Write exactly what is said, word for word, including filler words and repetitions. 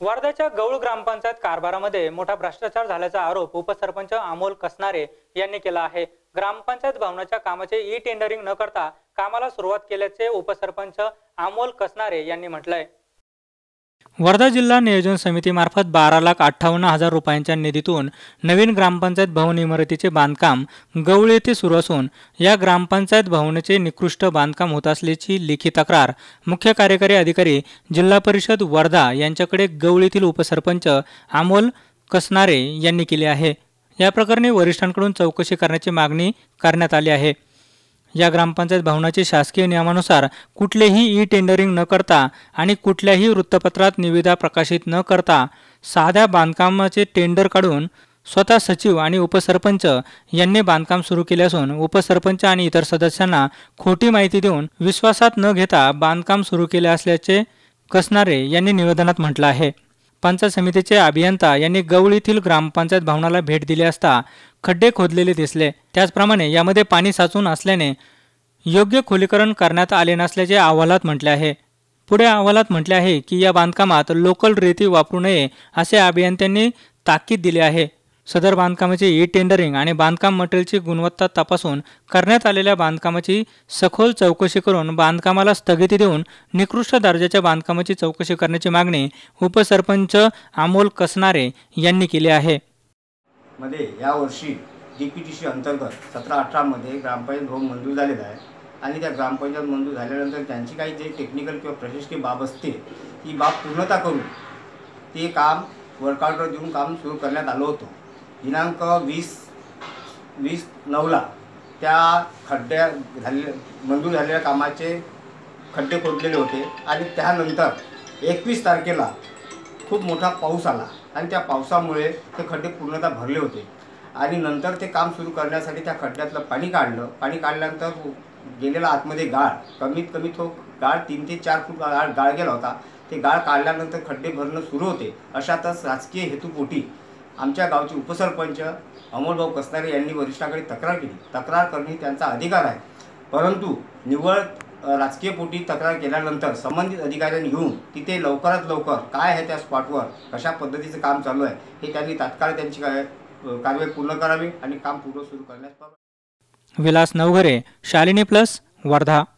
वर्ध्याच्या गौळ ग्रामपंचायत कारभारामध्ये मोठा भ्रष्टाचार झाल्याचा आरोप उपसरपंच अमोल कसनारे यांनी केला आहे। ग्रामपंचायत भवनाच्या कामाचे ई टेंडरिंग न करता कामाला सुरुवात केल्याचे उपसरपंच अमोल कसनारे यांनी म्हटलंय। वर्धा जिल्हा नियोजन समितीमार्फत बारा लाख अठ्ठावन्न हजार रुपयांच्या निधीतून नवीन ग्रामपंचायत भवन इमारतीचे बांधकाम गौळ येथे सुरू असून या ग्रामपंचायत भवनाचे निकृष्ट बांधकाम होत असल्याची लेखी तक्रार मुख्य कार्यकारी अधिकारी जिल्हा परिषद वर्धा यांच्याकडे गौळ येथील उपसरपंच अमोल कसनारे यांनी केली आहे। या प्रकरणी वरिष्ठांकडून चौकशी करण्याची मागणी करण्यात आली आहे। या ग्रामपंचायत भवनाचे शासकीय नियमानुसार कुठलेही ई टेंडरिंग न करता आणि कुठल्याही वृत्तपत्रात निविदा प्रकाशित न करता साध्या बांधकामाचे टेंडर काढून स्वतः सचिव आणि उपसरपंच यांनी बांधकाम सुरू केले असून उपसरपंच आणि इतर सदस्यांना खोटी माहिती देऊन विश्वासात न घेता बांधकाम सुरू केले असल्याचे कसनारे यांनी निवेदनात म्हटले आहे। पंचायत समितीचे अभियंता यांनी गौळ येथील ग्रामपंचायत भवनाला भेट दिली असता खड्डे खोदलेले दिसले। त्याचप्रमाणे यामध्ये पाणी साचून असल्याने योग्य खोलीकरण करण्यात आले नसल्याचे अहवालात म्हटले आहे। पुढे अहवालात म्हटले आहे की या बांधकामात लोकल रेती वापरू नये असे अभियंत्यांनी ताकीद दिले आहे। सदर बांधकामाचे ई टेंडरिंग आणि बांधकाम मटेरियलची गुणवत्ता तपासून करण्यात आलेल्या बांधकामाची सखोल चौकशी करून बांधकामाला स्थगिती देऊन निकृष्ट दर्जाच्या बांधकामाची चौकशी करण्याची मागणी उपसरपंच अमोल कसनारे यांनी केली आहे। मध्ये या वर्षी डीपीटीसी अंतर्गत सतरा अठरा मध्ये ग्रामपंचायत भवन मंजूर झालेला आहे आणि त्या ग्रामपंचायत मंजूर झाल्यानंतर त्यांची काही जे टेक्निकल किंवा प्रशासकीय बाब असते ती बाब पूर्णता करून ते काम वर्कआउटवर देऊन काम सुरू करण्यात आलं होतं। दिनांक वीस वीस नऊला त्या खड्ड्या झाले मंजूर झालेल्या कामाचे खड्डे खोदलेले होते आणि त्यानंतर एकवीस तारखेला खूप मोठा पाऊस आला आणि त्या पावसामुळे ते खड्डे पूर्णतः भरले होते आणि नंतर ते काम सुरू करण्यासाठी त्या खड्ड्यातलं पाणी काढलं। पाणी काढल्यानंतर गेलेला आतमध्ये गाळ कमीत कमी तो गाळ तीन ते चार फूट गाळ गाळ गेला होता। ते गाळ काढल्यानंतर खड्डे भरणं सुरू होते। अशातच राजकीय हेतूपोटी आमच्या गावचे उपसरपंच अमोलभाऊ कसनारे यांनी वरिष्ठांकडे तक्रार केली। तक्रार करणे त्यांचा अधिकार आहे, परंतु निव्वळ राजकीय पोटी तक्रार केल्यानंतर संबंधित अधिकाऱ्यांनी येऊन तिथे लवकरात लवकर काय आहे त्या स्पॉटवर कशा पद्धतीचं काम चालू आहे हे त्यांनी तात्काळ त्यांची कारवाई पूर्ण करावी आणि काम पूर्ण सुरू करण्यास। विलास नवघरे, शालिनी प्लस, वर्धा।